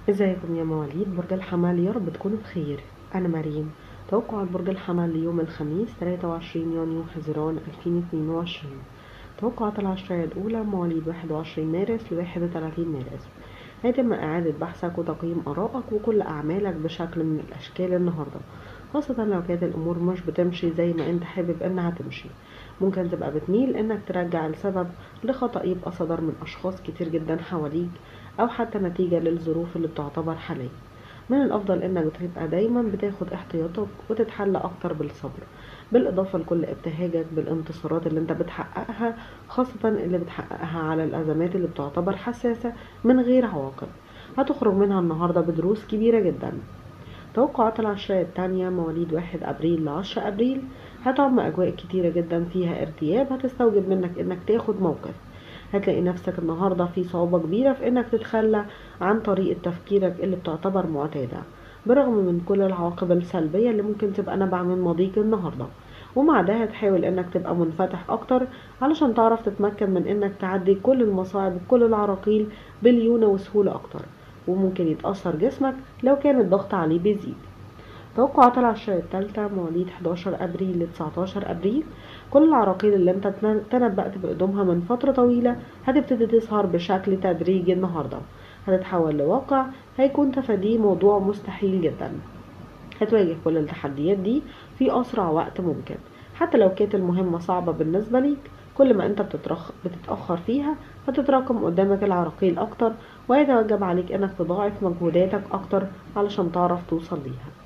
ازيكم يا مواليد برج الحمل؟ يا رب تكونوا بخير. انا مريم. توقعات برج الحمل ليوم الخميس 23 يونيو حزيران 2022. توقعات العشرية الأولى مواليد 21 مارس ل 31 مارس. هيتم إعادة بحثك وتقييم آرائك وكل أعمالك بشكل من الأشكال النهاردة، خاصة لو كانت الأمور مش بتمشي زي ما أنت حابب إنها تمشي. ممكن تبقى بتميل إنك ترجع السبب لخطأ يبقى صدر من أشخاص كتير جدا حواليك، أو حتى نتيجة للظروف اللي بتعتبر حاليا. من الأفضل إنك تبقى دايما بتاخد احتياطك وتتحلى أكتر بالصبر، بالإضافة لكل ابتهاجك بالانتصارات اللي انت بتحققها، خاصة اللي بتحققها على الأزمات اللي بتعتبر حساسة من غير عواقب. هتخرج منها النهاردة بدروس كبيرة جدا. توقعات العشرية التانية مواليد 1 أبريل ل10 أبريل. هتعم أجواء كتيرة جدا فيها ارتياب هتستوجب منك إنك تاخد موقف. هتلاقي نفسك النهاردة في صعوبة كبيرة في إنك تتخلى عن طريقة تفكيرك اللي بتعتبر معتادة، برغم من كل العواقب السلبية اللي ممكن تبقى نابعة من ماضيك النهاردة. ومع ده هتحاول إنك تبقى منفتح أكتر علشان تعرف تتمكن من إنك تعدي كل المصاعب وكل العراقيل بليونة وسهولة أكتر. وممكن يتأثر جسمك لو كان الضغط عليه بيزيد. توقعات العشرية التالتة مواليد 11 أبريل ل 19 أبريل. كل العراقيل اللي انت تنبأت بقدومها من فترة طويلة هتبتدي تظهر بشكل تدريجي النهاردة، هتتحول لواقع هيكون تفاديه موضوع مستحيل جدا. هتواجه كل التحديات دي في أسرع وقت ممكن، حتى لو كانت المهمة صعبة بالنسبة ليك. كل ما انت بتتأخر فيها هتتراكم قدامك العراقيل أكتر، ويتوجب عليك انك تضاعف مجهوداتك أكتر علشان تعرف توصل ليها.